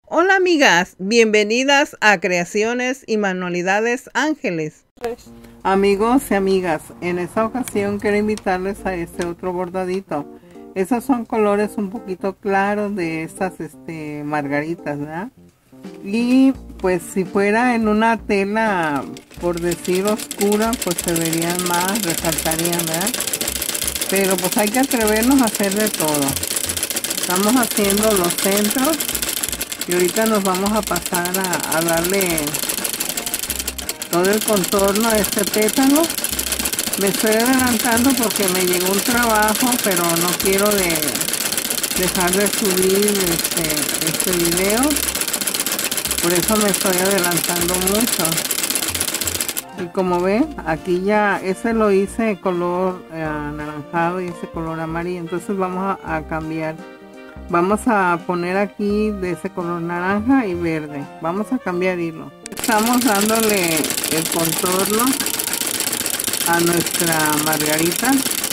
Hola amigas, bienvenidas a Creaciones y Manualidades Ángeles. Amigos y amigas, en esta ocasión quiero invitarles a este otro bordadito. Esos son colores un poquito claros de estas margaritas, ¿verdad? Y pues si fuera en una tela, por decir oscura, pues se verían más, resaltarían, ¿verdad? Pero pues hay que atrevernos a hacer de todo. Estamos haciendo los centros. Y ahorita nos vamos a pasar a darle todo el contorno a este pétalo. Me estoy adelantando porque me llegó un trabajo, pero no quiero dejar de subir este video. Por eso me estoy adelantando mucho. Y como ven, aquí ya, ese lo hice color anaranjado y ese color amarillo. Entonces vamos a cambiar. Vamos a poner aquí de ese color naranja y verde. Vamos a cambiar hilo. Estamos dándole el contorno a nuestra margarita.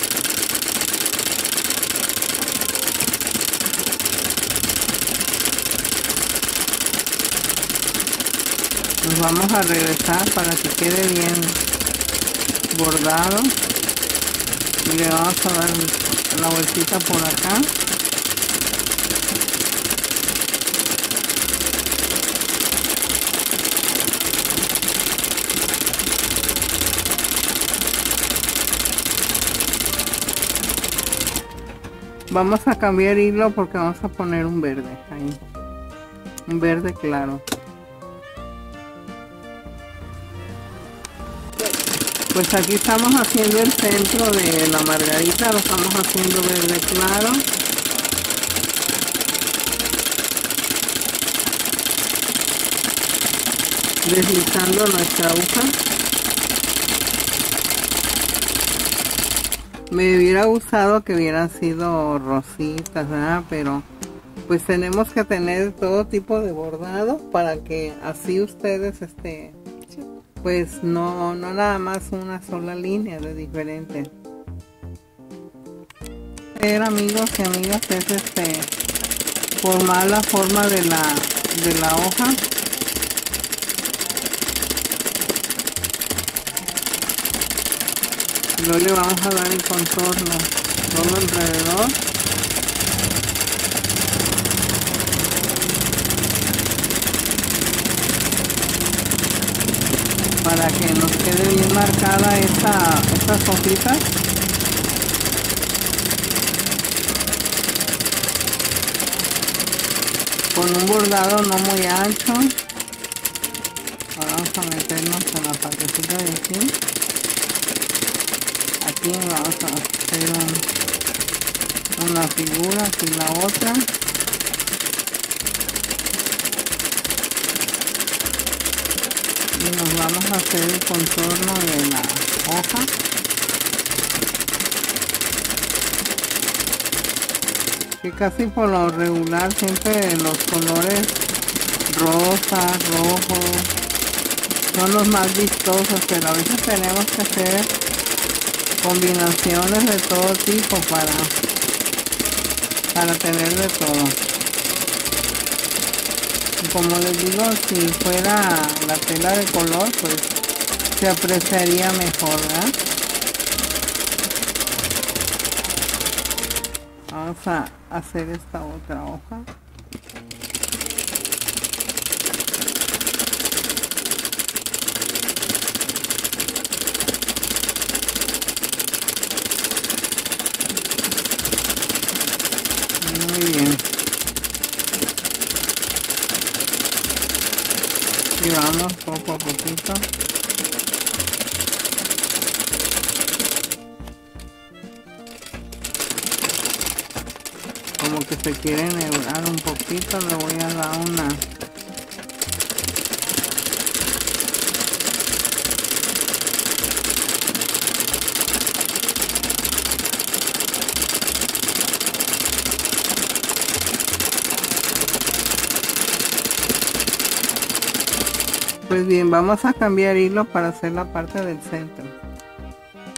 Nos vamos a regresar para que quede bien bordado. Y le vamos a dar la vueltita por acá. Vamos a cambiar hilo porque vamos a poner un verde ahí, un verde claro. Pues aquí estamos haciendo el centro de la margarita, lo estamos haciendo verde claro. Deslizando nuestra aguja. Me hubiera gustado que hubieran sido rositas, ¿verdad? Pero pues tenemos que tener todo tipo de bordado para que así ustedes pues no nada más una sola línea de diferente. Amigos y amigas, es formar la forma de la hoja. Luego le vamos a dar el contorno todo alrededor. Para que nos quede bien marcada estas hojitas. Con un bordado no muy ancho. Ahora vamos a meternos en la partecita de aquí. Aquí vamos a hacer una figura, aquí la otra. Y nos vamos a hacer el contorno de la hoja. Que casi por lo regular siempre los colores rosa, rojo son los más vistosos, pero a veces tenemos que hacer combinaciones de todo tipo para tener de todo. Y como les digo, si fuera la tela de color, pues se apreciaría mejor, ¿verdad? Vamos a hacer esta otra hoja. Muy bien. Y vamos poco a poquito. Como que se quiere enhebrar un poquito, le voy a dar una. Pues bien, vamos a cambiar hilo para hacer la parte del centro.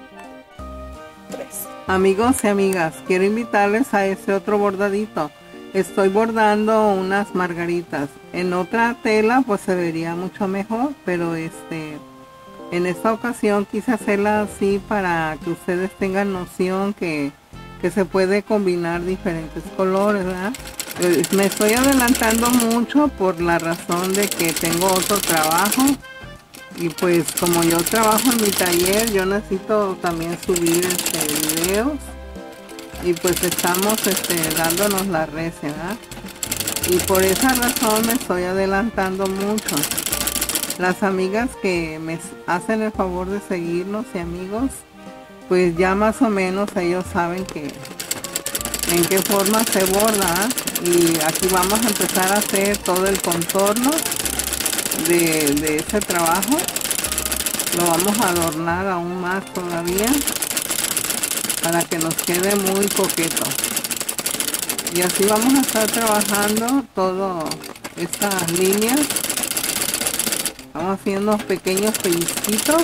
Amigos y amigas, quiero invitarles a este otro bordadito. estoy bordando unas margaritas. En otra tela pues se vería mucho mejor, pero en esta ocasión quise hacerla así para que ustedes tengan noción que se puede combinar diferentes colores, ¿verdad? Me estoy adelantando mucho por la razón de que tengo otro trabajo. Y pues como yo trabajo en mi taller, yo necesito también subir videos. Y pues estamos dándonos la recia, ¿verdad? Y por esa razón me estoy adelantando mucho. Las amigas que me hacen el favor de seguirnos y amigos, pues ya más o menos ellos saben en qué forma se borda. Y aquí vamos a empezar a hacer todo el contorno de ese trabajo. Lo vamos a adornar aún más todavía para que nos quede muy coqueto. Y así vamos a estar trabajando todas estas líneas. Vamos haciendo pequeños pellizquitos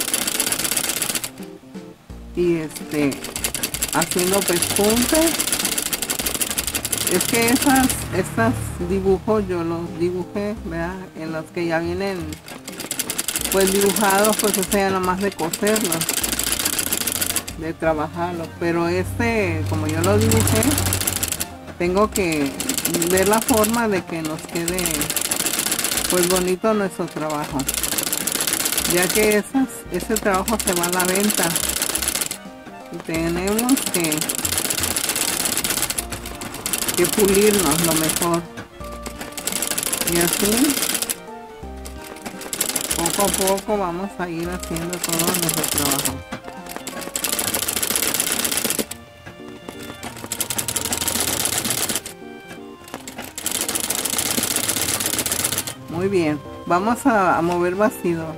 y haciendo pespuntes. Es que estas dibujos yo los dibujé, ¿verdad? En los que ya vienen pues dibujados, pues o sea, nada más de coserlos, de trabajarlos. Pero como yo lo dibujé, tengo que ver la forma de que nos quede pues bonito nuestro trabajo, ya que ese trabajo se va a la venta y tenemos que pulirnos lo mejor. Y así poco a poco vamos a ir haciendo todo nuestro trabajo. Muy bien, vamos a mover bastidor.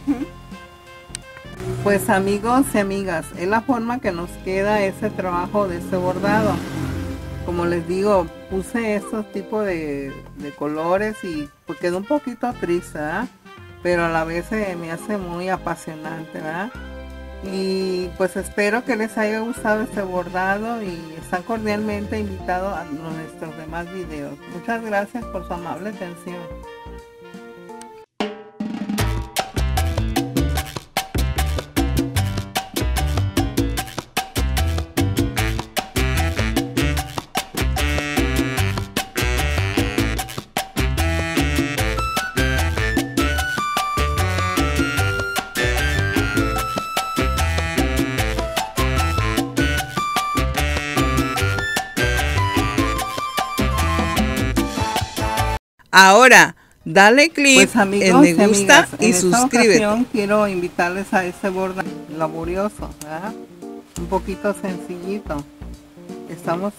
Pues amigos y amigas, es la forma que nos queda ese trabajo de ese bordado. Como les digo, puse estos tipos de colores y pues quedó un poquito triste, ¿verdad? Pero a la vez me hace muy apasionante, ¿verdad? Y pues espero que les haya gustado este bordado y están cordialmente invitados a nuestros demás videos. Muchas gracias por su amable atención. Ahora, dale clic pues, amigos, en me gusta amigas, y suscríbete. Quiero invitarles a este bordado laborioso, ¿verdad? Un poquito sencillito. Estamos